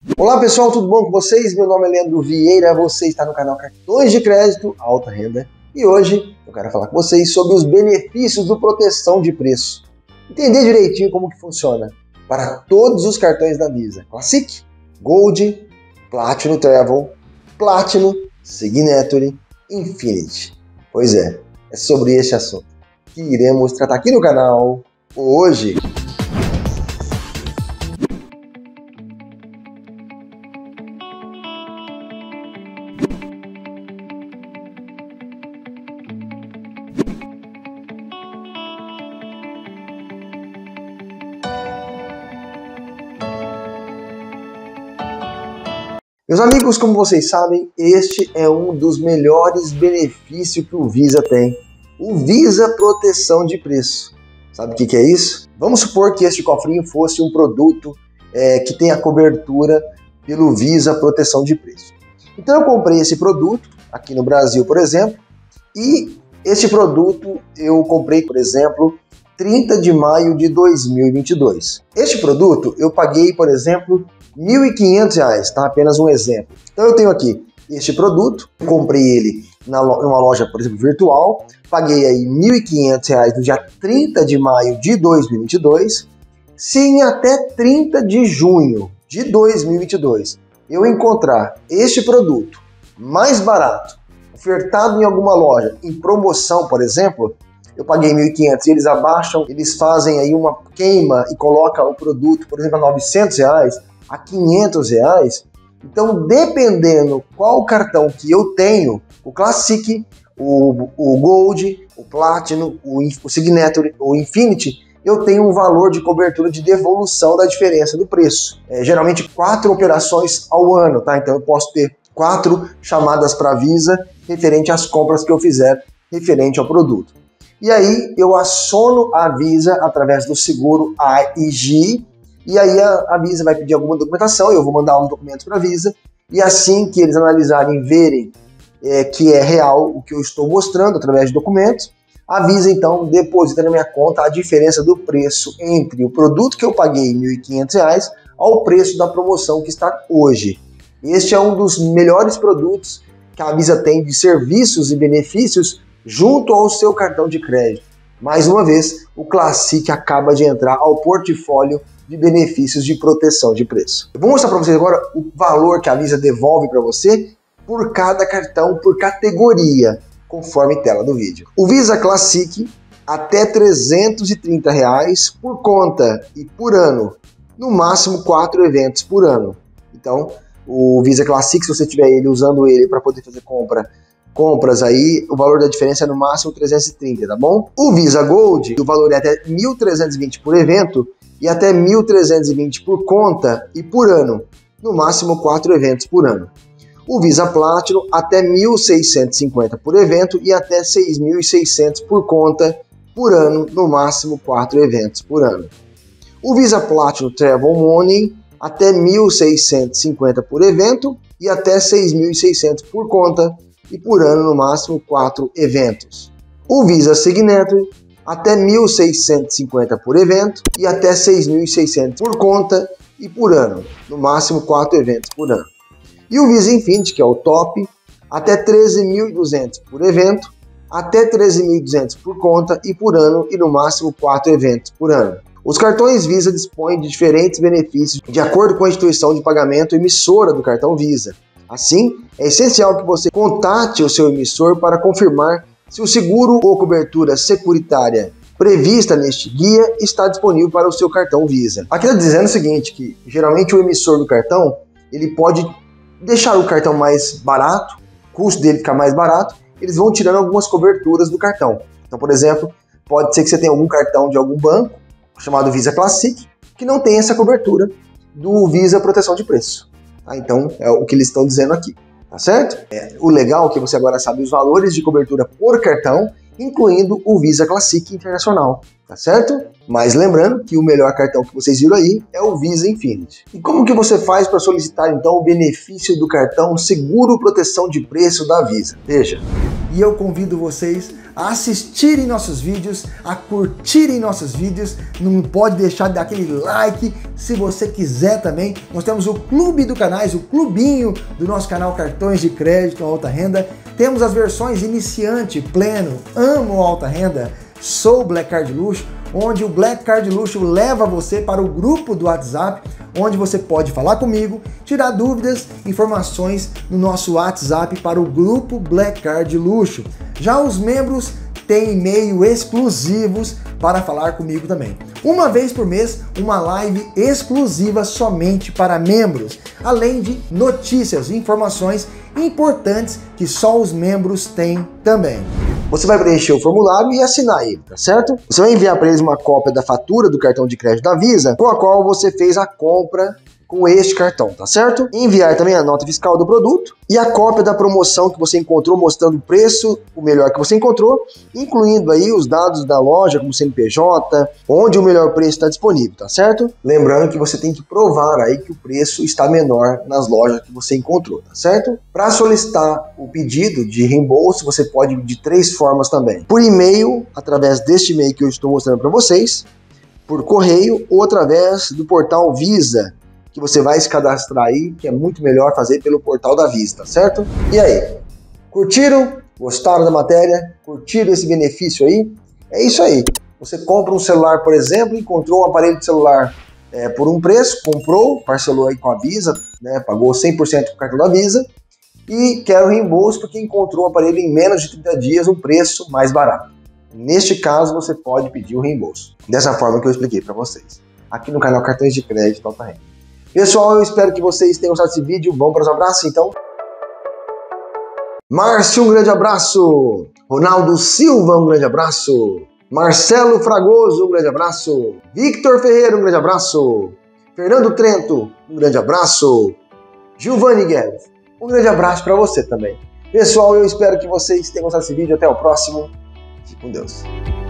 Olá pessoal, tudo bom com vocês? Meu nome é Leandro Vieira, você está no canal Cartões de Crédito Alta Renda e hoje eu quero falar com vocês sobre os benefícios do proteção de preço. Entender direitinho como que funciona para todos os cartões da Visa: Classic, Gold, Platinum Travel, Platinum, Signature, Infinity. Pois é sobre este assunto que iremos tratar aqui no canal hoje. Meus amigos, como vocês sabem, este é um dos melhores benefícios que o Visa tem. O Visa Proteção de Preço. Sabe o que é isso? Vamos supor que este cofrinho fosse um produto que tem a cobertura pelo Visa Proteção de Preço. Então eu comprei esse produto aqui no Brasil, por exemplo, e este produto eu comprei, por exemplo, 30 de maio de 2022. Este produto eu paguei, por exemplo, R$ 1.500, tá? Apenas um exemplo. Então eu tenho aqui este produto, comprei ele em uma loja, por exemplo, virtual, paguei aí R$ 1.500 no dia 30 de maio de 2022. Se em até 30 de junho de 2022 eu encontrar este produto mais barato, ofertado em alguma loja, em promoção, por exemplo, eu paguei R$ 1.500 e eles abaixam, eles fazem aí uma queima e colocam o produto, por exemplo, a R$ 900, a R$ 500, então dependendo qual cartão que eu tenho, o Classic, o Gold, o Platinum, o Signature, o Infinity, eu tenho um valor de cobertura de devolução da diferença do preço. Geralmente 4 operações ao ano, tá? Então eu posso ter 4 chamadas para a Visa referente às compras que eu fizer referente ao produto. E aí eu aciono a Visa através do seguro AIG, e aí a Visa vai pedir alguma documentação, eu vou mandar uns documentos para a Visa, e assim que eles analisarem e verem que é real o que eu estou mostrando através de documentos, a Visa então deposita na minha conta a diferença do preço entre o produto que eu paguei R$ 1.500 ao preço da promoção que está hoje. Este é um dos melhores produtos que a Visa tem de serviços e benefícios junto ao seu cartão de crédito. Mais uma vez, o Classic acaba de entrar ao portfólio de benefícios de proteção de preço. Eu vou mostrar para vocês agora o valor que a Visa devolve para você por cada cartão, por categoria, conforme tela do vídeo. O Visa Classic, até R$ 330 por conta e por ano, no máximo 4 eventos por ano. Então, o Visa Classic, se você tiver usando ele para poder fazer compras aí, o valor da diferença é no máximo 330, tá bom? O Visa Gold, o valor é até 1.320 por evento e até 1.320 por conta e por ano, no máximo 4 eventos por ano. O Visa Platinum, até 1.650 por evento e até 6.600 por conta por ano, no máximo 4 eventos por ano. O Visa Platinum Travel Money, até 1.650 por evento e até 6.600 por conta e por ano, no máximo 4 eventos. O Visa Signature, até 1.650 por evento e até 6.600 por conta e por ano, no máximo 4 eventos por ano. E o Visa Infinity, que é o top, até 13.200 por evento, até 13.200 por conta e por ano e no máximo 4 eventos por ano. Os cartões Visa dispõem de diferentes benefícios de acordo com a instituição de pagamento emissora do cartão Visa. Assim, é essencial que você contate o seu emissor para confirmar se o seguro ou cobertura securitária prevista neste guia está disponível para o seu cartão Visa. Aqui está dizendo o seguinte, que geralmente o emissor do cartão, ele pode deixar o cartão mais barato, o custo dele ficar mais barato, eles vão tirando algumas coberturas do cartão. Então, por exemplo, pode ser que você tenha algum cartão de algum banco, chamado Visa Classic, que não tem essa cobertura do Visa Proteção de Preço. Então, é o que eles estão dizendo aqui. Tá certo? O legal é que você agora sabe os valores de cobertura por cartão, incluindo o Visa Classic Internacional. tá certo? Mas lembrando que o melhor cartão que vocês viram aí é o Visa Infinity. E como que você faz para solicitar então o benefício do cartão Seguro Proteção de Preço da Visa? Veja. E eu convido vocês a assistirem nossos vídeos, a curtirem nossos vídeos, não pode deixar de dar aquele like, se você quiser também. Nós temos o clube do canais, o clubinho do nosso canal Cartões de Crédito Alta Renda. Temos as versões iniciante, pleno, amo alta renda, sou Black Card Luxo, onde o Black Card Luxo leva você para o grupo do WhatsApp, onde você pode falar comigo, tirar dúvidas, informações no nosso WhatsApp para o grupo Black Card Luxo. Já os membros têm e-mail exclusivos para falar comigo também. Uma vez por mês, uma live exclusiva somente para membros, além de notícias e informações importantes que só os membros têm também. Você vai preencher o formulário e assinar ele, tá certo? Você vai enviar para eles uma cópia da fatura do cartão de crédito da Visa, com a qual você fez a compra com este cartão, tá certo? Enviar também a nota fiscal do produto e a cópia da promoção que você encontrou, mostrando o preço, o melhor que você encontrou, incluindo aí os dados da loja, como CNPJ, onde o melhor preço está disponível, tá certo? Lembrando que você tem que provar aí que o preço está menor nas lojas que você encontrou, tá certo? Para solicitar o pedido de reembolso, você pode de 3 formas também. Por e-mail, através deste e-mail que eu estou mostrando para vocês, por correio ou através do portal Visa, que você vai se cadastrar aí, que é muito melhor fazer pelo portal da Visa, tá certo? E aí, curtiram? Gostaram da matéria? Curtiram esse benefício aí? É isso aí. Você compra um celular, por exemplo, encontrou um aparelho de celular por um preço, comprou, parcelou aí com a Visa, né, pagou 100% com o cartão da Visa e quer o reembolso porque encontrou um aparelho em menos de 30 dias, um preço mais barato. Neste caso, você pode pedir o reembolso. Dessa forma que eu expliquei para vocês. Aqui no canal Cartões de Crédito Alta Renda. Pessoal, eu espero que vocês tenham gostado desse vídeo. Vamos para os abraços, então? Márcio, um grande abraço. Ronaldo Silva, um grande abraço. Marcelo Fragoso, um grande abraço. Victor Ferreira, um grande abraço. Fernando Trento, um grande abraço. Giovanni Guedes, um grande abraço para você também. Pessoal, eu espero que vocês tenham gostado desse vídeo. Até o próximo. Fique com Deus.